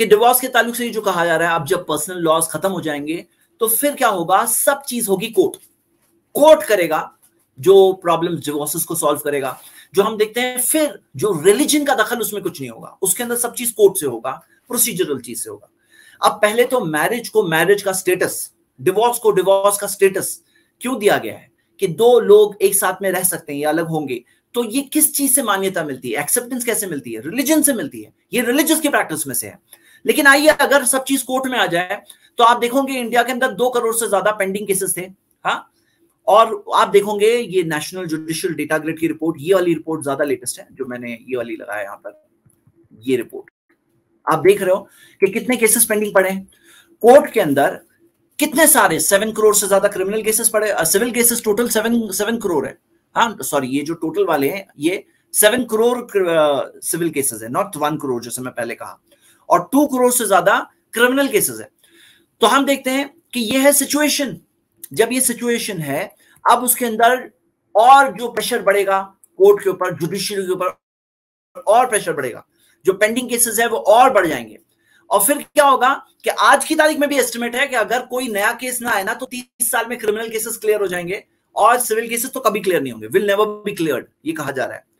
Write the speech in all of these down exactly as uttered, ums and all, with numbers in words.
कि डिवोर्स के ताल्लुक से जो कहा जा रहा है, अब जब पर्सनल लॉज खत्म हो जाएंगे तो फिर क्या होगा, सब चीज होगी कोर्ट। कोर्ट करेगा जो प्रॉब्लम्स डिवोर्सेस को सॉल्व करेगा। जो हम देखते हैं फिर जो रिलीजन का दखल उसमें कुछ नहीं होगा, उसके अंदर सब चीज कोर्ट से होगा, प्रोसीजरल चीज से होगा। अब पहले तो मैरिज को मैरिज का स्टेटस, डिवोर्स को डिवोर्स का स्टेटस क्यों दिया गया है कि दो लोग एक साथ में रह सकते हैं या अलग होंगे, तो ये किस चीज से मान्यता मिलती है, एक्सेप्टेंस कैसे मिलती है, रिलीजन से मिलती है, ये रिलीजियस की प्रैक्टिस में से है। लेकिन आइए अगर सब चीज कोर्ट में आ जाए तो आप देखोगे इंडिया के अंदर दो करोड़ से ज्यादा पेंडिंग केसेस थे। हाँ, और आप देखोगे ये नेशनल जुडिशियल डेटा ग्रिड की रिपोर्ट, ये वाली रिपोर्ट ज्यादा लेटेस्ट है जो मैंने ये वाली लगाया यहां पर, ये रिपोर्ट आप देख रहे हो कि कितने केसेस पेंडिंग पड़े हैं कोर्ट के अंदर, कितने सारे सेवन करोड़ से ज्यादा क्रिमिनल केसेस पड़े, civil cases total seven seven crore है। हाँ सॉरी, ये जो टोटल वाले हैं ये सेवन करोड़ सिविल केसेस है, नॉट वन करोड़ जैसे मैं पहले कहा, और टू करोड़ से ज्यादा क्रिमिनल केसेस है। तो हम देखते हैं कि ये है सिचुएशन। जब ये सिचुएशन है, अब उसके अंदर और जो प्रेशर बढ़ेगा कोर्ट के ऊपर, जुडिशियरी के ऊपर और प्रेशर बढ़ेगा, जो पेंडिंग केसेस है वो और बढ़ जाएंगे। और फिर क्या होगा कि आज की तारीख में भी एस्टिमेट है कि अगर कोई नया केस ना आए ना तो तीस साल में क्रिमिनल केसेस क्लियर हो जाएंगे और सिविल केसेस तो कभी क्लियर नहीं होंगे, विल नेवर बी क्लियर्ड, ये कहा जा रहा है।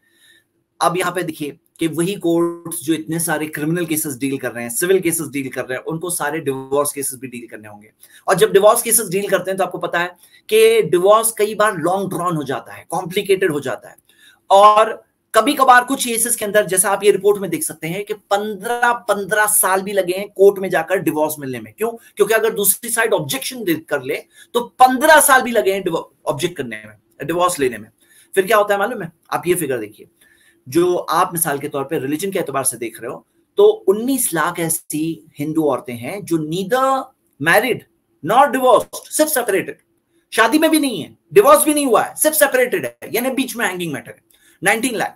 अब यहां पे देखिए कि वही कोर्ट्स जो इतने सारे क्रिमिनल केसेस डील कर रहे हैं, सिविल केसेस डील कर रहे हैं, उनको सारे डिवोर्स केसेस भी डील करने होंगे। और जब डिवोर्स केसेस डील करते हैं तो आपको पता है कि डिवोर्स कई बार लॉन्ग ड्रॉन हो जाता है, कॉम्प्लिकेटेड हो जाता है, और कभी कभार कुछ केसेस के अंदर जैसा आप ये रिपोर्ट में देख सकते हैं कि पंद्रह पंद्रह साल भी लगे हैं कोर्ट में जाकर डिवोर्स मिलने में। क्यों? क्योंकि अगर दूसरी साइड ऑब्जेक्शन कर ले तो पंद्रह साल भी लगे हैं ऑब्जेक्ट करने में, डिवोर्स लेने में। फिर क्या होता है मालूम है? आप ये फिगर देखिए, जो आप मिसाल के तौर पे रिलीजन के एतबार से देख रहे हो तो उन्नीस लाख ऐसी हिंदू औरतें हैं जो नीदर मैरिड नॉट डिवोर्स्ड, सिर्फ सेपरेटेड, शादी में भी नहीं है, डिवोर्स भी नहीं हुआ है, सिर्फ सेपरेटेड है, यानी बीच में हैंगिंग मैटर है। उन्नीस लाख।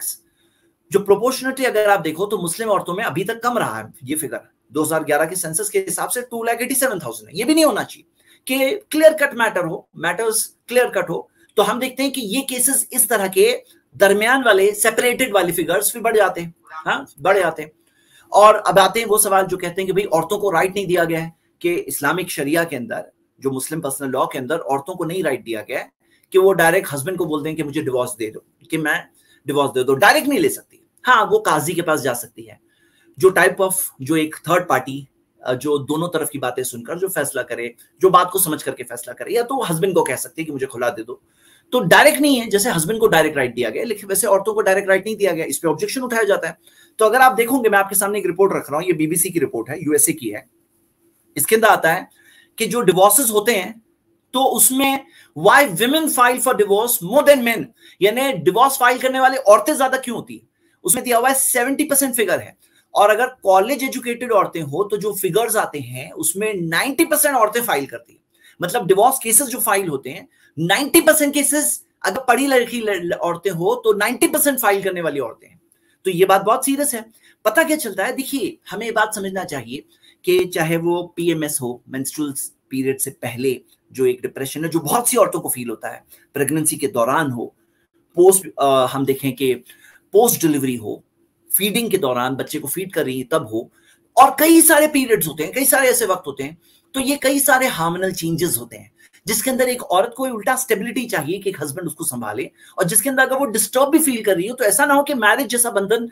जो प्रोपोर्शनलिटी अगर आप देखो तो मुस्लिम औरतों में अभी तक कम रहा है ये फिगर, दो हज़ार ग्यारह के सेंसस के हिसाब से two lakh eighty seven thousand है। ये भी नहीं होना चाहिए कि क्लियर कट मैटर हो, मैटर्स क्लियर कट हो। तो हम देखते हैं कि ये केसेस इस तरह के दरमियान वाले सेपरेटेड वाले फिगर्स भी बढ़ जाते हैं, हाँ बढ़ जाते हैं। और अब आते हैं वो सवाल जो कहते हैं कि भाई औरतों को राइट नहीं दिया गया है, कि इस्लामिक शरिया के अंदर, जो मुस्लिम पर्सनल लॉ के अंदर औरतों को नहीं राइट दिया गया है कि वो डायरेक्ट हस्बैंड को बोल दें कि मुझे डिवोर्स दे दो, कि मैं डिवोर्स दे दो, डायरेक्ट नहीं ले सकती। हाँ, वो काजी के पास जा सकती है, जो टाइप ऑफ जो एक थर्ड पार्टी जो दोनों तरफ की बातें सुनकर जो फैसला करे, जो बात को समझ करके फैसला करे, या तो हस्बैंड को कह सकती है कि मुझे खुला दे दो। तो डायरेक्ट नहीं है, जैसे हस्बैंड को डायरेक्ट राइट दिया गया, लेकिन वैसे औरतों को डायरेक्ट राइट नहीं दिया गया, इस पे ऑब्जेक्शन उठाया जाता है। तो अगर आप देखोगे, मैं आपके सामने एक रिपोर्ट रख रहा हूं, ये बीबीसी की रिपोर्ट है, यूएसए की है। इसके अंदर आता है कि जो डिवोर्सेस होते हैं तो उसमें why women file for divorce more than men, यानी डिवोर्स फाइल करने वाले औरतें ज्यादा क्यों होती है। उसमें दिया हुआ है सेवेंटी परसेंट फिगर है, और अगर कॉलेज एजुकेटेड औरतें हो तो जो फिगर्स आते हैं उसमें नाइंटी परसेंट औरतें फाइल करती है। मतलब डिवोर्स केसेस जो फाइल होते हैं, नाइंटी परसेंट केसेस अगर पढ़ी लिखी औरतें हो तो नाइंटी परसेंट फाइल करने वाली औरतें हैं। तो ये बात बहुत सीरियस है। पता क्या चलता है, देखिए हमें बात समझना चाहिए कि चाहे वो पीएमएस हो, मेंस्ट्रुअल पीरियड से पहले जो एक डिप्रेशन है जो बहुत सी औरतों को फील होता है, प्रेगनेंसी के दौरान हो, पोस्ट आ, हम देखें कि पोस्ट डिलीवरी हो, फीडिंग के दौरान बच्चे को फीड कर रही है तब हो, और कई सारे पीरियड्स होते हैं, कई सारे ऐसे वक्त होते हैं। तो ये कई सारे हार्मोनल चेंजेस होते हैं जिसके अंदर एक औरत को उल्टा स्टेबिलिटी चाहिए कि एक हस्बैंड उसको संभाले, और जिसके अंदर अगर वो डिस्टर्ब भी फील कर रही हो तो ऐसा ना हो कि मैरिज जैसा बंधन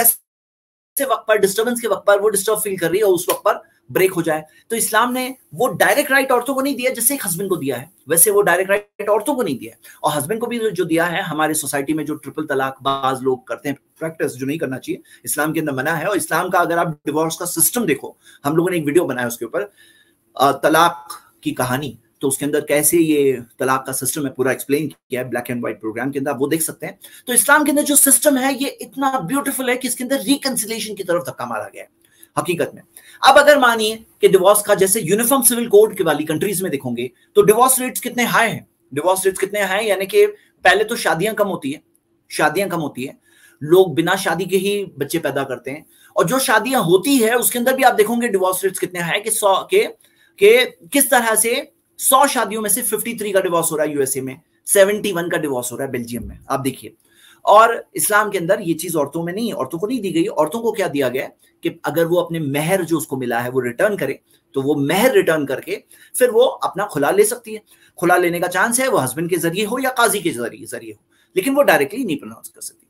वैसे वक्त पर, डिस्टर्बेंस के वक्त पर वो डिस्टर्ब फील कर रही है और उस वक्त पर ब्रेक हो जाए। तो इस्लाम ने वो डायरेक्ट राइट औरतों को नहीं दिया जैसे एक हस्बैंड को दिया है, वैसे वो डायरेक्ट राइट औरतों को नहीं दिया है। और हस्बैंड को भी जो दिया है, हमारे सोसाइटी में जो ट्रिपल तलाक बाज लोग करते हैं प्रैक्टिस, जो नहीं करना चाहिए, इस्लाम के अंदर मना है। और इस्लाम का अगर आप डिवोर्स का सिस्टम देखो, हम लोगों ने एक वीडियो बनाया उसके ऊपर, तलाक की कहानी, तो उसके अंदर कैसे ये तलाक का सिस्टम है पूरा एक्सप्लेन किया है ब्लैक एंड व्हाइट प्रोग्राम के अंदर, आप वो देख सकते हैं। तो इस्लाम के अंदर जो सिस्टम है ये इतना ब्यूटीफुल है कि इसके अंदर रिकंसिलिएशन की तरफ धक्का मारा गया है हकीकत में। अब अगर मानिए कि डिवोर्स का जैसे यूनिफॉर्म सिविल कोड के वाली कंट्रीज में देखोगे तो डिवोर्स रेट्स कितने हाई हैं, डिवोर्स रेट्स कितने हाई, यानी कि पहले तो शादियां कम होती है, शादियां कम होती है, लोग बिना शादी के ही बच्चे पैदा करते हैं, और जो शादियां होती है उसके अंदर भी आप देखोगे डिवोर्स रेट्स कितने हाई कि सौ के, के किस तरह से सौ शादियों में से तिरेपन का डिवोर्स हो रहा है यूएसए में, इकहत्तर का डिवोर्स हो रहा है बेल्जियम में, आप देखिए। और इस्लाम के अंदर ये चीज औरतों में नहीं, औरतों को नहीं दी गई। औरतों को क्या दिया गया है कि अगर वो अपने मेहर जो उसको मिला है वो रिटर्न करे, तो वो मेहर रिटर्न करके फिर वो अपना खुला ले सकती है। खुला लेने का चांस है वो हस्बैंड के जरिए हो या काजी के जरिए जरिए हो, लेकिन वो डायरेक्टली नहीं प्रोनाउंस कर सकती।